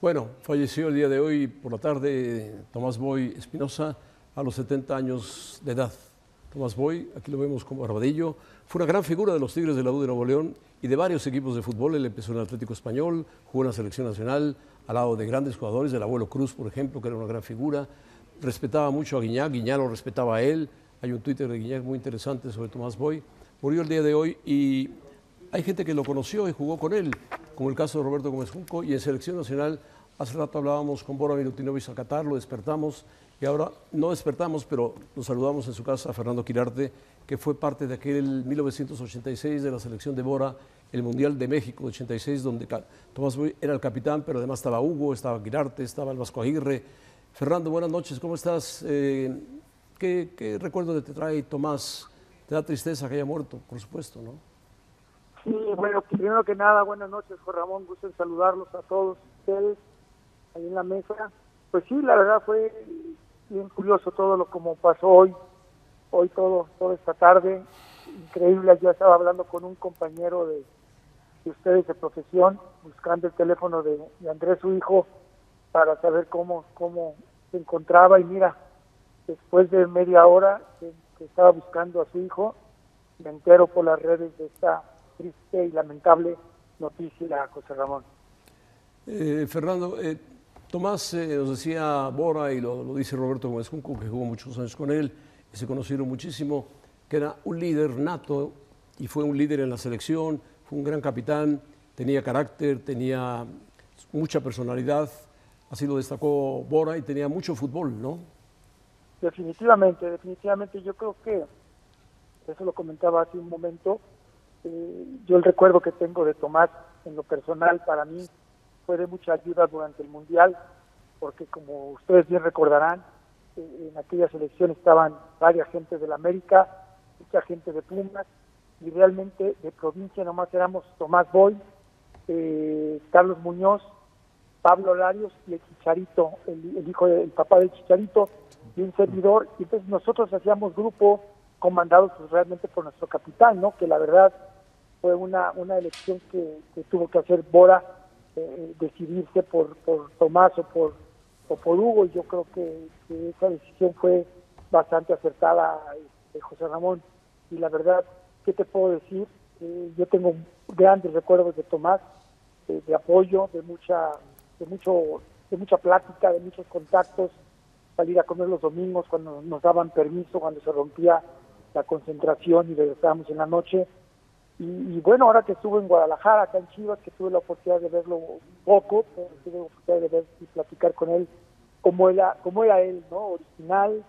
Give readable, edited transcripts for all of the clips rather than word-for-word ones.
Bueno, falleció el día de hoy por la tarde Tomás Boy Espinosa a los 70 años de edad. Tomás Boy, aquí lo vemos como Barbadillo, fue una gran figura de los Tigres de la U de Nuevo León y de varios equipos de fútbol. Él empezó en el Atlético Español, jugó en la selección nacional, al lado de grandes jugadores, del Abuelo Cruz, por ejemplo, que era una gran figura. Respetaba mucho a Guiñac, Guiñac lo respetaba a él. Hay un Twitter de Guiñac muy interesante sobre Tomás Boy. Murió el día de hoy y hay gente que lo conoció y jugó con él, como el caso de Roberto Gómez Junco, y en selección nacional. Hace rato hablábamos con Bora Milutinovic a Qatar, lo despertamos y ahora no despertamos, pero nos saludamos en su casa a Fernando Quirarte, que fue parte de aquel 1986 de la selección de Bora, el Mundial de México 86, donde Tomás Boy era el capitán, pero además estaba Hugo, estaba Quirarte, estaba el Vasco Aguirre. Fernando, buenas noches, ¿cómo estás? ¿Qué recuerdo te trae Tomás? ¿Te da tristeza que haya muerto, por supuesto, no? Sí, bueno, primero que nada, buenas noches, Juan Ramón, gusto en saludarlos a todos ustedes ahí en la mesa. Pues sí, la verdad fue bien curioso todo lo como pasó hoy toda esta tarde, increíble. Yo estaba hablando con un compañero de ustedes de profesión, buscando el teléfono de Andrés, su hijo, para saber cómo se encontraba, y mira, después de media hora que estaba buscando a su hijo, me entero por las redes de esta triste y lamentable noticia, José Ramón. Fernando, Tomás nos decía Bora, y lo dice Roberto Gómez Junco, que jugó muchos años con él y se conocieron muchísimo, que era un líder nato y fue un líder en la selección, fue un gran capitán, tenía carácter, tenía mucha personalidad, así lo destacó Bora, y tenía mucho fútbol, ¿no? Definitivamente, yo creo que, eso lo comentaba hace un momento, yo el recuerdo que tengo de Tomás en lo personal para mí fue de mucha ayuda durante el Mundial, porque como ustedes bien recordarán, en aquella selección estaban varias gentes de la América, mucha gente de Pumas, y realmente de provincia nomás éramos Tomás Boy, Carlos Muñoz, Pablo Larios y el Chicharito, el papá del Chicharito, y un servidor. Y entonces nosotros hacíamos grupo comandados pues, realmente por nuestro capitán, ¿no? Que la verdad fue una elección que tuvo que hacer Bora, decidirse por Tomás o por Hugo, y yo creo que esa decisión fue bastante acertada, José Ramón. Y la verdad, ¿qué te puedo decir? Yo tengo grandes recuerdos de Tomás, de apoyo, de mucha plática, de muchos contactos, salir a comer los domingos cuando nos daban permiso, cuando se rompía la concentración y regresábamos en la noche. Y bueno, ahora que estuve en Guadalajara, acá en Chivas, que tuve la oportunidad de verlo un poco, tuve la oportunidad de ver y platicar con él, cómo era él, ¿no? Original,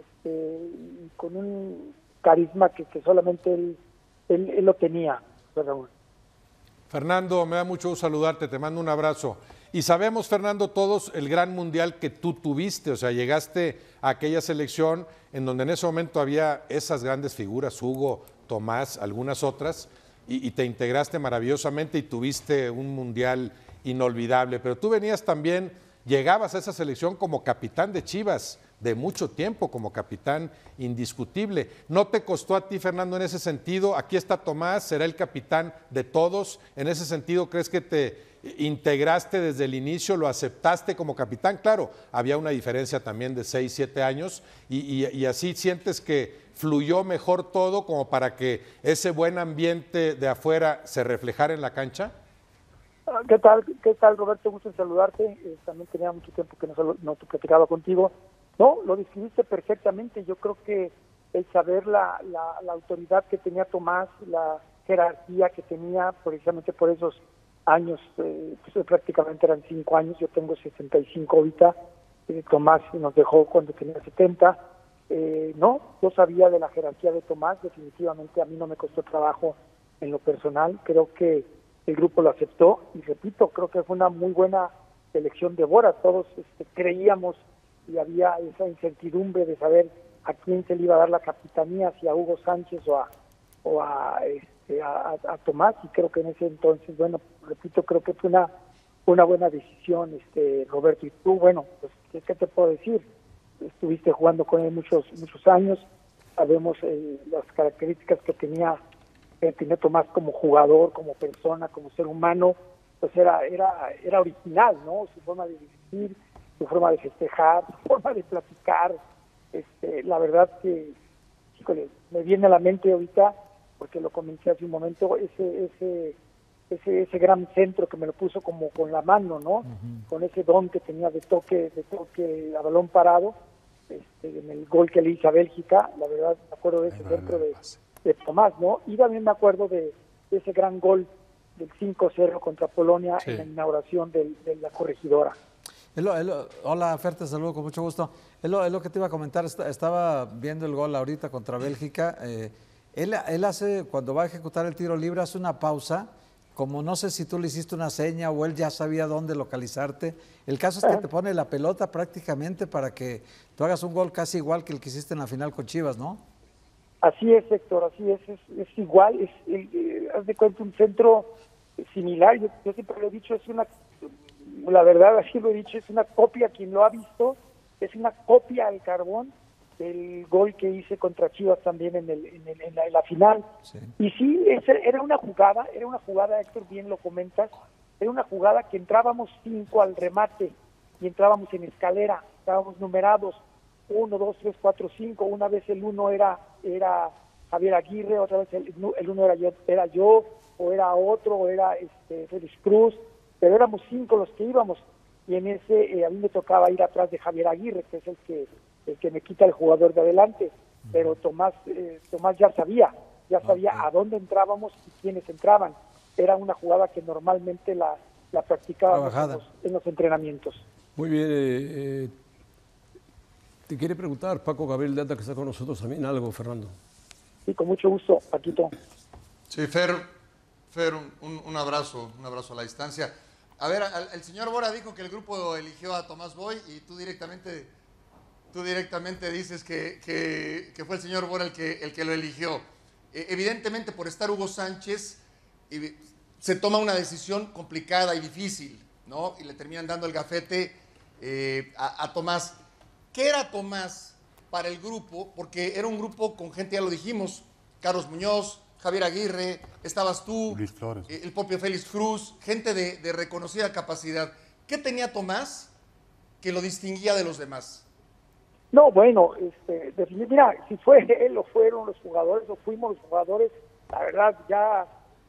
y con un carisma que solamente él lo tenía, Raúl. Fernando, me da mucho gusto saludarte, te mando un abrazo. Y sabemos, Fernando, todos el gran mundial que tú tuviste, o sea, llegaste a aquella selección en donde en ese momento había esas grandes figuras, Hugo, Tomás, algunas otras, y te integraste maravillosamente y tuviste un mundial inolvidable. Pero tú venías también, llegabas a esa selección como capitán de Chivas, de mucho tiempo como capitán indiscutible. ¿No te costó a ti, Fernando, en ese sentido? Aquí está Tomás, será el capitán de todos. En ese sentido, ¿crees que te integraste desde el inicio, lo aceptaste como capitán? Claro, había una diferencia también de 6, 7 años y así sientes que fluyó mejor todo como para que ese buen ambiente de afuera se reflejara en la cancha. ¿Qué tal, Roberto? Gusto en saludarte. También tenía mucho tiempo que no te platicaba contigo. No, lo describiste perfectamente. Yo creo que el saber la autoridad que tenía Tomás, la jerarquía que tenía, precisamente por esos años, pues prácticamente eran 5 años, yo tengo 65 ahorita, Tomás nos dejó cuando tenía 70. No, yo sabía de la jerarquía de Tomás, definitivamente a mí no me costó trabajo en lo personal, creo que el grupo lo aceptó, y repito, creo que fue una muy buena elección de Bora. Todos creíamos y había esa incertidumbre de saber a quién se le iba a dar la capitanía, si a Hugo Sánchez o a Tomás, y creo que en ese entonces, bueno, repito, creo que fue una buena decisión, Roberto. Y tú, bueno, pues, ¿qué te puedo decir? Estuviste jugando con él muchos años, sabemos las características que tenía Tomás como jugador, como persona, como ser humano, pues era original, ¿no? Su forma de vestir, su forma de festejar, su forma de platicar. La verdad que, híjole, me viene a la mente ahorita, porque lo comenté hace un momento, ese gran centro que me lo puso como con la mano, ¿no? Con ese don que tenía de toque a balón parado, en el gol que le hizo a Bélgica. La verdad me acuerdo de ese centro de Tomás, ¿no? Y también me acuerdo de ese gran gol del 5-0 contra Polonia en la inauguración de la corregidora. Hola, Fer, te saludo con mucho gusto. Es lo que te iba a comentar, estaba viendo el gol ahorita contra Bélgica. Él hace, cuando va a ejecutar el tiro libre, hace una pausa, como no sé si tú le hiciste una seña o él ya sabía dónde localizarte. El caso es que te pone la pelota prácticamente para que tú hagas un gol casi igual que el que hiciste en la final con Chivas, ¿no? Así es, Héctor, así es igual, haz de cuenta un centro similar. Yo siempre lo he dicho, la verdad así lo he dicho, es una copia, quien lo ha visto, es una copia al carbón del gol que hice contra Chivas también en la final. Sí. Y sí, era una jugada, Héctor, bien lo comentas, era una jugada que entrábamos 5 al remate y entrábamos en escalera, estábamos numerados 1, 2, 3, 4, 5, una vez el 1 era Javier Aguirre, otra vez el 1 era yo, o era otro, o era Félix Cruz, pero éramos 5 los que íbamos, y en ese a mí me tocaba ir atrás de Javier Aguirre, que es el que me quita el jugador de adelante, pero Tomás ya sabía a dónde entrábamos y quiénes entraban. Era una jugada que normalmente la practicábamos en los entrenamientos. Muy bien, te quiere preguntar Paco Gabriel de Anda, que está con nosotros también, algo, Fernando. Sí, con mucho gusto, Paquito. Sí, Fer, un abrazo a la distancia. A ver, el señor Bora dijo que el grupo eligió a Tomás Boy y tú directamente dices que fue el señor Bora el que lo eligió. Evidentemente, por estar Hugo Sánchez, se toma una decisión complicada y difícil, ¿no? Y le terminan dando el gafete a Tomás. ¿Qué era Tomás para el grupo? Porque era un grupo con gente, ya lo dijimos, Carlos Muñoz, Javier Aguirre, estabas tú, Luis Flores, el propio Félix Cruz, gente de reconocida capacidad. ¿Qué tenía Tomás que lo distinguía de los demás? No, bueno, mira, si fue él o fueron los jugadores o fuimos los jugadores, la verdad ya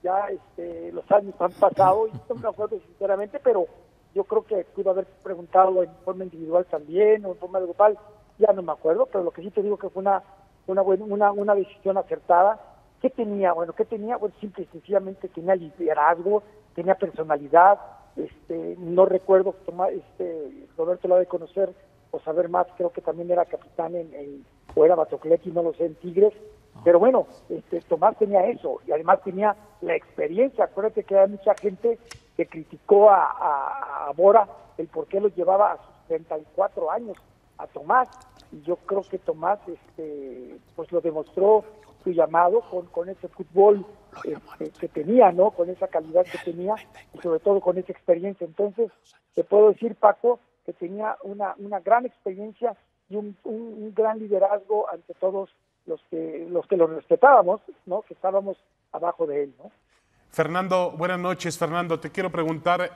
los años han pasado y no me acuerdo sinceramente, pero yo creo que pudo haber preguntado en forma individual también o en forma grupal, ya no me acuerdo, pero lo que sí te digo que fue una decisión acertada. ¿Qué tenía? Bueno, simple y sencillamente tenía liderazgo, tenía personalidad. No recuerdo, Roberto lo ha de conocer o saber más, creo que también era capitán o era Batocletti, no lo sé, en Tigres. Pero bueno, Tomás tenía eso y además tenía la experiencia. Acuérdate que hay mucha gente que criticó a Bora el por qué lo llevaba a sus 34 años a Tomás, y yo creo que Tomás pues lo demostró su llamado con ese fútbol que tenía, ¿no? Con esa calidad que tenía y sobre todo con esa experiencia. Entonces, te puedo decir, Paco, que tenía una gran experiencia y un gran liderazgo ante todos los que lo respetábamos, ¿no? Que estábamos abajo de él, ¿no? Fernando, buenas noches. Fernando, te quiero preguntar,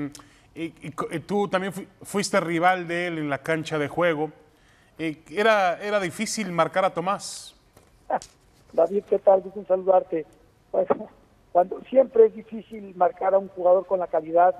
tú también fuiste rival de él en la cancha de juego. ¿Era difícil marcar a Tomás? David, ¿qué tal? Gusto en saludarte. Bueno, siempre es difícil marcar a un jugador con la calidad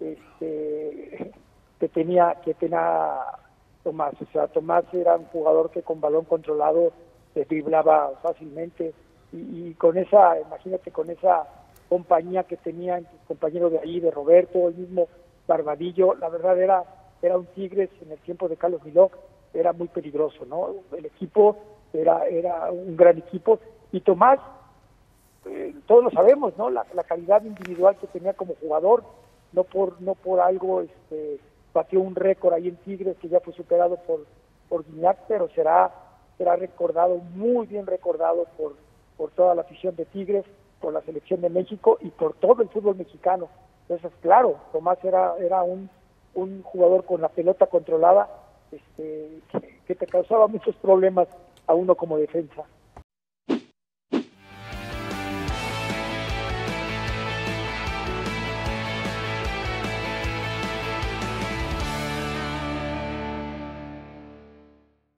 que tenía Tomás. O sea, Tomás era un jugador que con balón controlado se driblaba fácilmente y con esa, imagínate, con esa compañía que tenían tus compañeros de ahí, de Roberto, el mismo Barbadillo, la verdad era un Tigres en el tiempo de Carlos Milok, era muy peligroso, ¿no? El equipo era un gran equipo y Tomás, todos lo sabemos, ¿no? La calidad individual que tenía como jugador, no por algo batió un récord ahí en Tigres que ya fue superado por Guiñac, pero será recordado, muy bien recordado por toda la afición de Tigres, por la selección de México y por todo el fútbol mexicano. Entonces, claro, Tomás era un jugador con la pelota controlada que te causaba muchos problemas a uno como defensa.